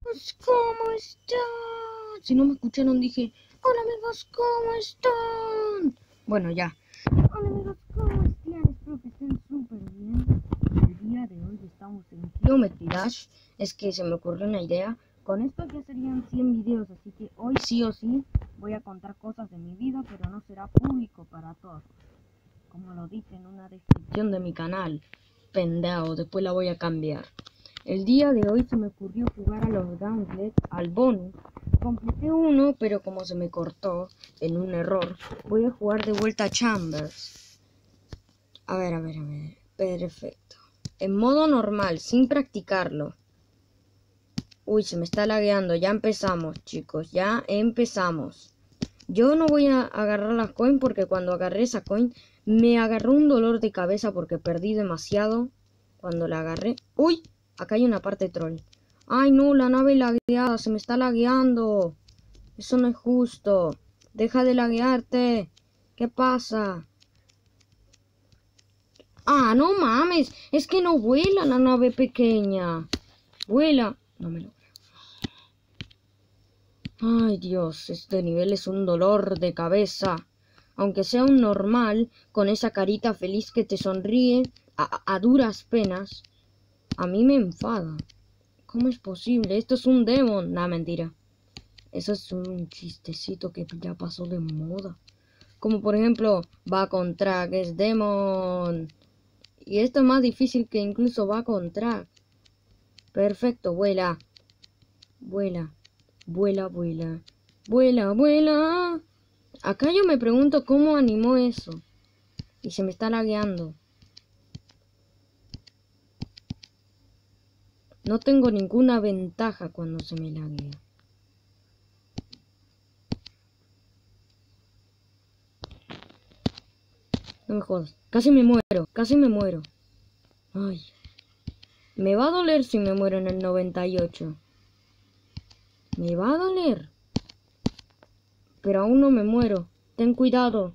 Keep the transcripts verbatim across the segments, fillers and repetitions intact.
amigos, ¿cómo están? Si no me escucharon dije, hola amigos, ¿cómo están? Bueno, ya. Hola amigos, ¿cómo están? Espero que estén súper bien. El día de hoy estamos en Geometry Dash. Es que se me ocurrió una idea. Con esto ya serían cien videos, así que hoy sí o sí voy a contar cosas de mi vida, pero no será público para todos. Como lo dice en una descripción de mi canal. Pendejo, después la voy a cambiar. El día de hoy se me ocurrió jugar a los Gauntlet, al bonus. Completé uno, pero como se me cortó en un error, voy a jugar de vuelta a Chambers. A ver, a ver, a ver. Perfecto. En modo normal, sin practicarlo. Uy, se me está lagueando. Ya empezamos, chicos. Ya empezamos. Yo no voy a agarrar la coin porque cuando agarré esa coin me agarró un dolor de cabeza porque perdí demasiado cuando la agarré. ¡Uy! Acá hay una parte troll. ¡Ay no! La nave lagueada. Se me está lagueando. Eso no es justo. Deja de laguearte. ¿Qué pasa? ¡Ah, no mames! Es que no vuela la nave pequeña. Vuela. No me lo Ay Dios, este nivel es un dolor de cabeza. Aunque sea un normal, con esa carita feliz que te sonríe a, a duras penas, a mí me enfada. ¿Cómo es posible? Esto es un demon. Nah, mentira. Eso es un chistecito que ya pasó de moda. Como por ejemplo, va con track, es demon. Y esto es más difícil que incluso va con track. Perfecto, vuela. Vuela. Vuela, vuela. Vuela, vuela. Acá yo me pregunto cómo animó eso. Y se me está lagueando. No tengo ninguna ventaja cuando se me laguea. No me jodas. Casi me muero. Casi me muero. Ay. Me va a doler si me muero en el noventa y ocho. Me va a doler. Pero aún no me muero. Ten cuidado.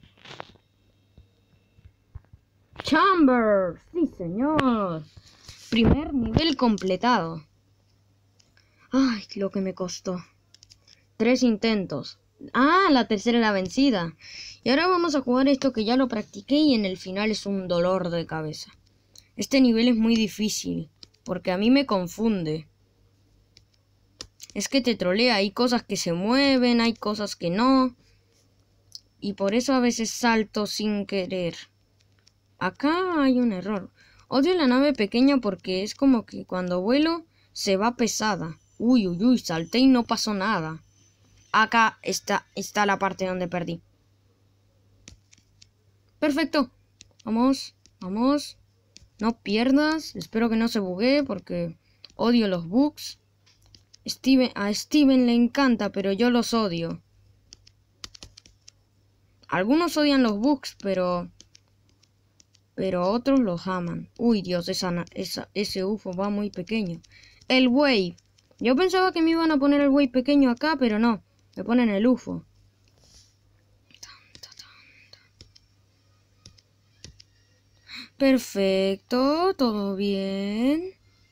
Chambers. Sí, señor. Primer nivel completado. Ay, lo que me costó. Tres intentos. Ah, la tercera era vencida. Y ahora vamos a jugar esto que ya lo practiqué y en el final es un dolor de cabeza. Este nivel es muy difícil, porque a mí me confunde. Es que te trolea, hay cosas que se mueven, hay cosas que no. Y por eso a veces salto sin querer. Acá hay un error. Odio la nave pequeña porque es como que cuando vuelo se va pesada. Uy, uy, uy, salté y no pasó nada. Acá está, está la parte donde perdí. Perfecto. Vamos, vamos. No pierdas. Espero que no se buguee porque odio los bugs. Steven, a Steven le encanta, pero yo los odio. Algunos odian los bugs, pero... Pero otros los aman. Uy, Dios, esa, esa, ese U F O va muy pequeño. El Wave. Yo pensaba que me iban a poner el Wave pequeño acá, pero no. Me ponen el U F O. Perfecto, todo bien.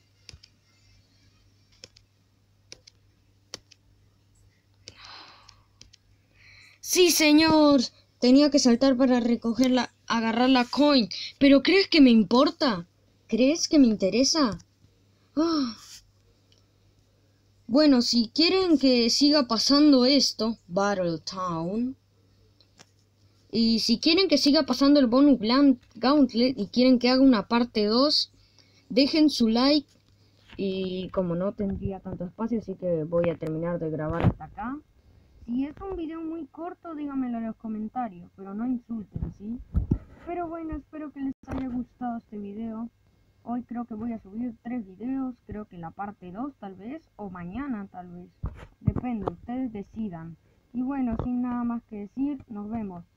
Sí, señor. Tenía que saltar para recogerla, agarrar la coin. ¿Pero crees que me importa? ¿Crees que me interesa? Ah. Bueno, si quieren que siga pasando esto, Battle Town, y si quieren que siga pasando el bonus Gauntlet y quieren que haga una parte dos, dejen su like. Y como no tendría tanto espacio, así que voy a terminar de grabar hasta acá. Si es un video muy corto, díganmelo en los comentarios, pero no insulten, ¿sí? Pero bueno, espero que les haya gustado este video. Hoy creo que voy a subir tres videos, creo que la parte dos tal vez, o mañana tal vez. Depende, ustedes decidan. Y bueno, sin nada más que decir, nos vemos.